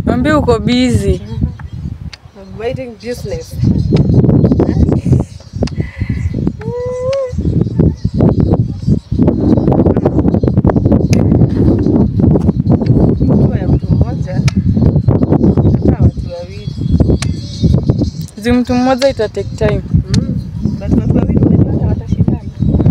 Mwambie uko busy. I'm waiting business. Mtu mmoja ita take time. But watu wawili unajua watashindana.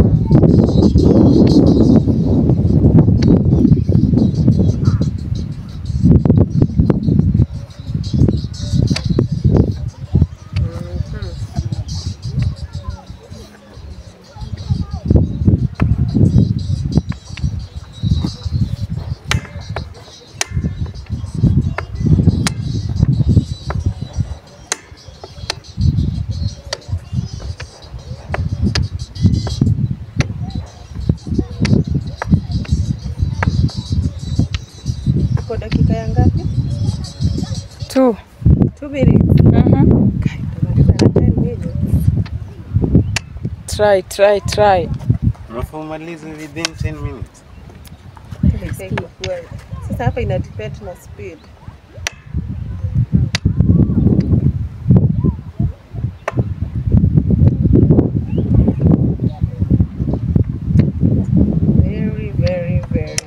Kwa dakika ya ngapi? 2 minutes. Try. Unafumaliza within 10 minutes. Sasa hapa ina depend na speed. Very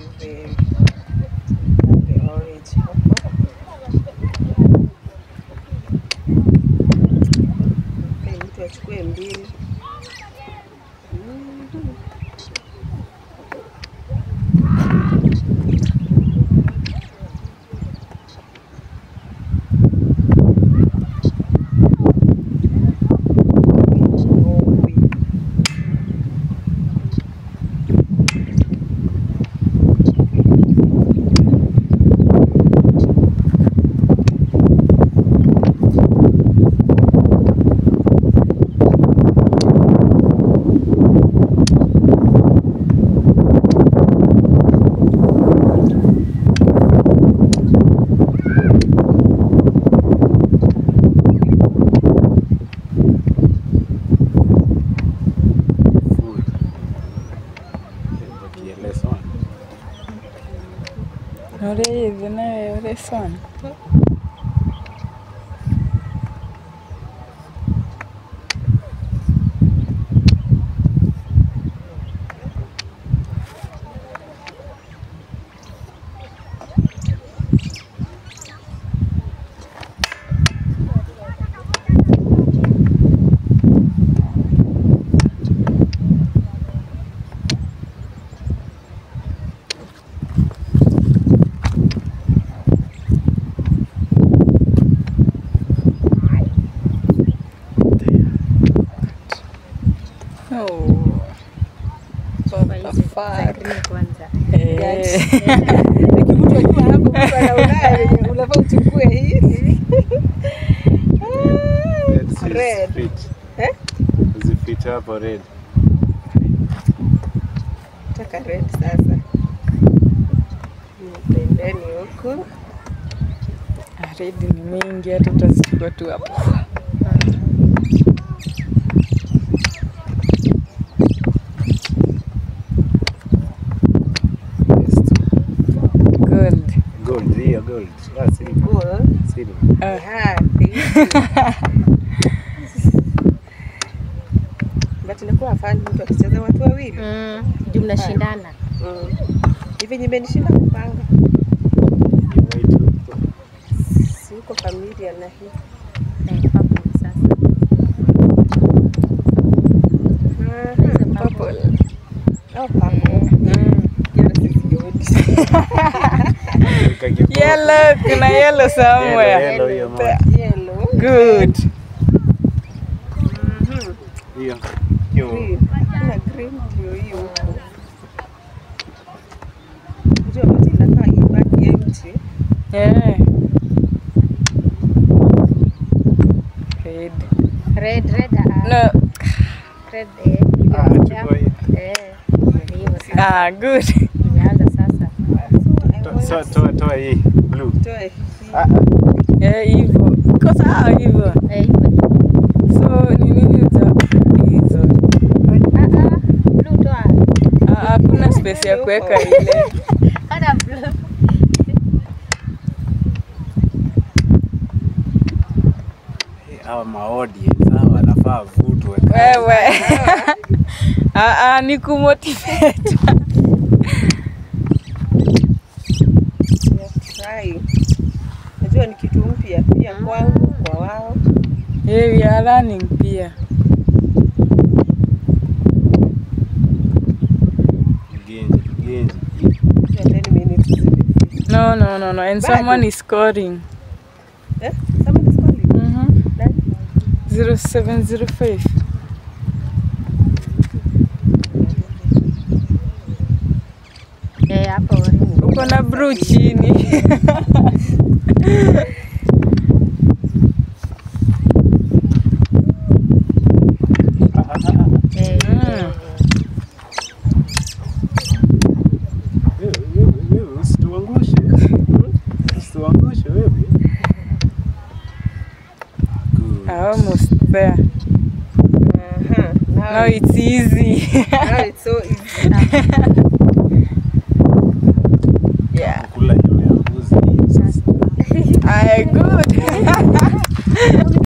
the orange hapo. Mtu achukue mbili. Ore son. Kwanza. Nikimtu akiwa hapo mtu anaulaya unafaa uchukue hii. Red. Zifit hapo red. Taka red sasa. Pembeni huko. Red ni mingi hata tutazichukua tu hapo. Gold. That's it. Gold. But inakuwa fun mtu akicheza watu wawili. Ndio mnashindana. Hivi nimenishinda kupanga. Siko familia na hii. Hapo sasa. Purple. Oh, purple. Yellow, kuna yellow somewhere. Yellow. Good. Hiyo. Kuna green ndio hiyo huko. Unajua basi inafaa ibaki empty. Yeah. Red. No. Red. Good. Imeanza sasa. Toa hii blue. Toa hii. Hivyo. Kwa sawa hivyo. Hivyo. So ni nini za hizo? Blue toa. Hakuna space ya kuweka ile. Hana blue. hawa audience hawa wanafaa vutwe. Wewe. Ni kumotivate. Try. Najua ni kitu mpya pia kwangu, kwa wao. We are learning pia. Genji. 10 minutes. No. And Bado. someone is scoring. Someone is calling. 0705. Hapo. Uko na brew chini. Usituangushe wewe. Almost there. Now it's easy. Now it's so easy. Yeah. Kula nyama ya mbuzi sasa. Good.